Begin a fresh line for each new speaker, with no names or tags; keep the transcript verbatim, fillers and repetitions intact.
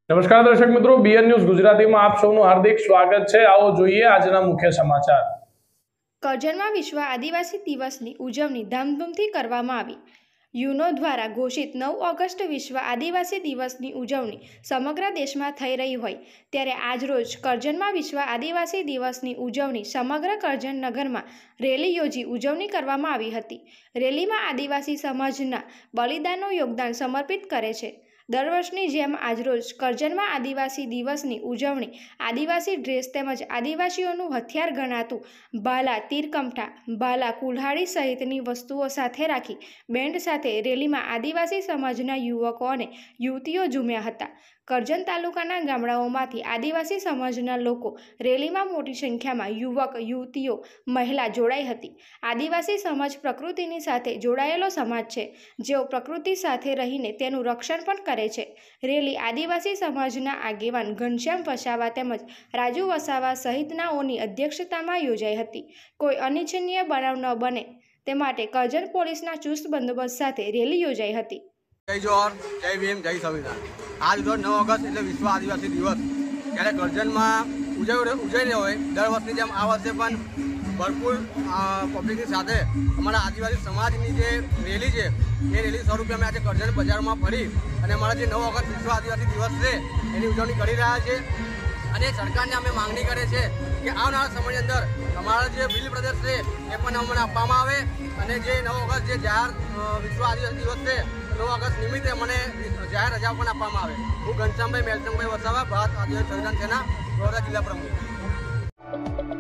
નમસ્કાર દર્શક મિત્રો, બીએન ન્યૂઝ ગુજરાતીમાં આપ સૌનું હાર્દિક સ્વાગત છે। આવો જોઈએ આજના મુખ્ય સમાચાર।
કરજણમાં વિશ્વ આદિવાસી દિવસની ઉજવણી ધામધૂમથી કરવામાં આવી। યુનો દ્વારા ઘોષિત નવ ઓગસ્ટ વિશ્વ આદિવાસી દિવસની ઉજવણી સમગ્ર દેશમાં થઈ રહી હોય ત્યારે આજરોજ કરજણમાં વિશ્વ આદિવાસી દિવસની ઉજવણી સમગ્ર કરજણ નગરમાં રેલી યોજી ઉજવણી કરવામાં આવી હતી। રેલીમાં આદિવાસી સમાજના બલિદાનનું યોગદાન સમર્પિત કરે છે। દર વર્ષની જેમ આજરોજ કરજણમાં આદિવાસી દિવસની ઉજવણી આદિવાસી ડ્રેસ તેમજ આદિવાસીઓનું હથિયાર ગણાતું ભાલા, તીરકમઠા, ભાલા, કુલ્હાડી સહિતની વસ્તુઓ સાથે રાખી બેન્ડ સાથે રેલીમાં આદિવાસી સમાજના યુવકો અને યુવતીઓ ઝૂમ્યા હતા। કરજણ તાલુકાના ગામડાઓમાંથી આદિવાસી સમાજના લોકો રેલીમાં મોટી સંખ્યામાં યુવક, યુવતીઓ, મહિલા જોડાઈ હતી। આદિવાસી સમાજ પ્રકૃતિની સાથે જોડાયેલો સમાજ છે, જેઓ પ્રકૃતિ સાથે રહીને તેનું રક્ષણ પણ કરે છે। રેલી આદિવાસી સમાજના આગેવાન ઘનશ્યામ વસાવા તેમજ રાજુ વસાવા સહિતનાઓની અધ્યક્ષતામાં યોજાઈ હતી। કોઈ અનિચ્છનીય બનાવ ન બને તે માટે કરજણ પોલીસના ચુસ્ત બંદોબસ્ત સાથે રેલી યોજાઈ હતી।
જય જોહર, જય ભીમ, જય સંવિધાન। આજ રોજ નવ ઓગસ્ટ એટલે વિશ્વ આદિવાસી દિવસ ત્યારે કરજણમાં ઉજવ ઉજવી હોય દર વર્ષની જેમ આ વર્ષે પણ ભરપૂર પબ્લિકની સાથે અમારા આદિવાસી સમાજની જે રેલી છે એ રેલી સ્વરૂપે અમે આજે કરજણ બજારમાં ફરી અને અમારા જે નવ ઓગસ્ટ વિશ્વ આદિવાસી દિવસ છે એની ઉજવણી કરી રહ્યા છે। અને સરકારને અમે માંગણી કરે છે કે આવનારા સમયની અંદર અમારા જે બિલ પ્રદેશ છે એ પણ અમને આપવામાં આવે અને જે નવ ઓગસ્ટ જે જાહેર વિશ્વ આદિવાસી દિવસ છે નવ ઓગસ્ટ નિમિત્તે મને જાહેર રજા પણ આપવામાં આવે। હું ઘનશ્યામભાઈ મેલચંદભાઈ વસાવા, ભારત આદિવાસી સંવિધાન સેના વડોદરા જિલ્લા પ્રમુખ।